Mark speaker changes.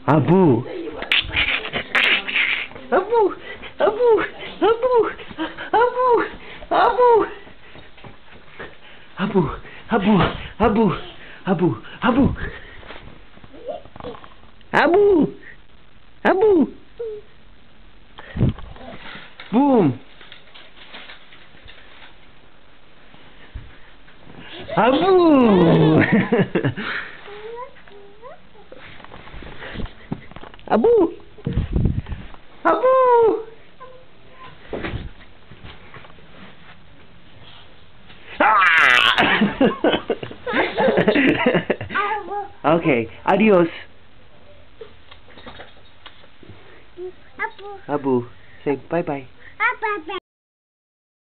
Speaker 1: Aboo. Aboo. Aboo. Aboo. Aboo. Aboo. Aboo. Aboo. Aboo. Aboo. Aboo. Aboo. Aboo. Boom. Aboo. Aboo. Aboo. Ah! Okay, adios. Aboo, say bye-bye.
Speaker 2: Bye-bye.